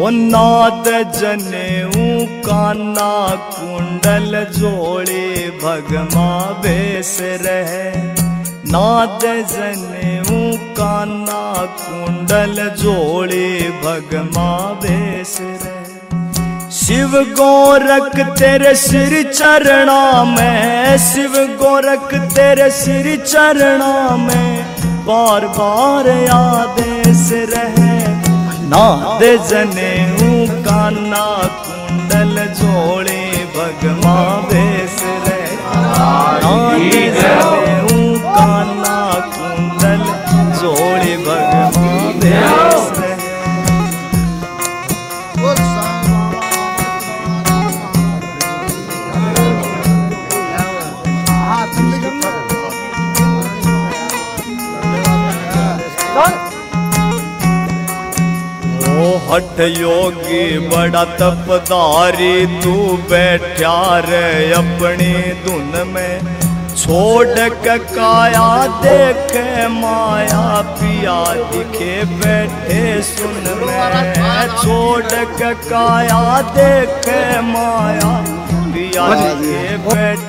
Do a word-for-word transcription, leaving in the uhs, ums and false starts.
नाद जनेऊ काना कुंडल जोड़े भगमा बेस रहे। नाद जनेऊ काना कुंडल जोड़े भगमा बेस रहे। शिव गोरख तेरे सिर चरणा में, शिव गोरख तेरे सिर चरणा में बार बार आदेश रहे। नाद जनेऊ काना कुंडल जोड़े भगमा बेस रहे। नाद जनेऊ काना कुंडल जोड़े भगमा बेस रहे। हठ योगी बड़ा तपदारी तू बैठा रे अपनी धुन में। छोड़ के काया देखे माया पिया दिखे बैठे सुन में। छोड़ के काया देखे माया पिया दिखे बैठे